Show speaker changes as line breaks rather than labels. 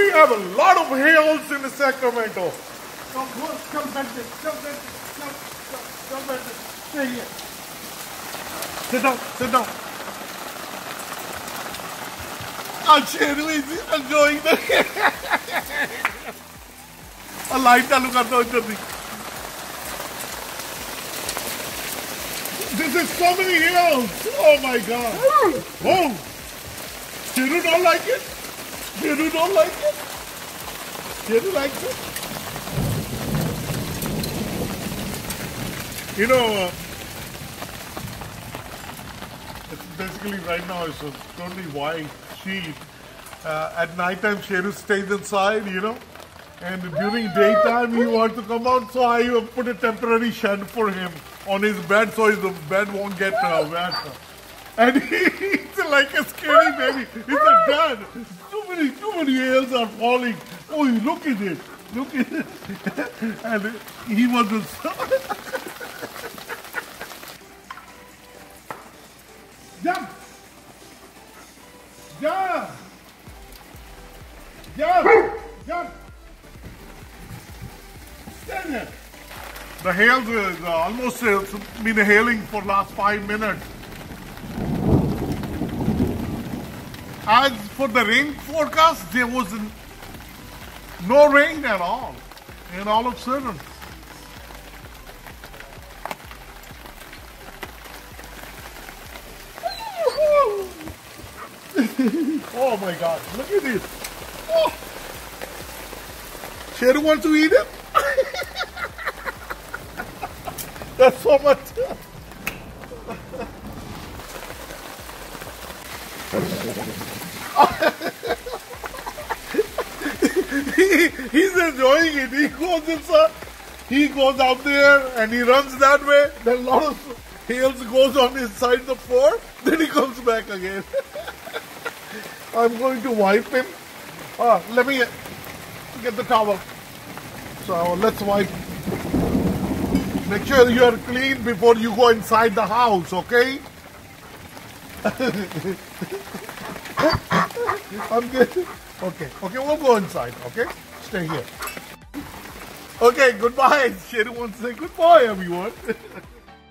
We have a lot of hails in Sacramento. Come back there. Come back there. Stay here. Sit down. Sheru is enjoying the a light चालू करता हूँ इधर भी. This is so many hills. Oh my God. Oh. Sheru don't like it. Sheru don't like it. Sheru likes it. You know, it's basically right now it's a totally white sheet. At night time, Sheru stays inside, you know, and during daytime he wants to come out. So I put a temporary shed for him on his bed, so his bed won't get wet. And he's like a scary baby. He said, "Dad, too many hails are falling. Oh, look at it. Look at it." And he was just jump. Stand there. The hails is almost been hailing for last 5 minutes. As for the rain forecast, there was no rain at all. And all of a sudden, oh my God, look at this. Oh. Sheru wants to eat it? That's so much. He's enjoying it. He goes inside, he goes out there and he runs that way. Then a lot of hails goes on his side of the floor. Then he comes back again. I'm going to wipe him. Let me get the towel. So let's wipe. Make sure you are clean before you go inside the house, okay? I'm good. Okay, we'll go inside, okay? Stay here. Okay, goodbye. Sheru wants to say goodbye, everyone.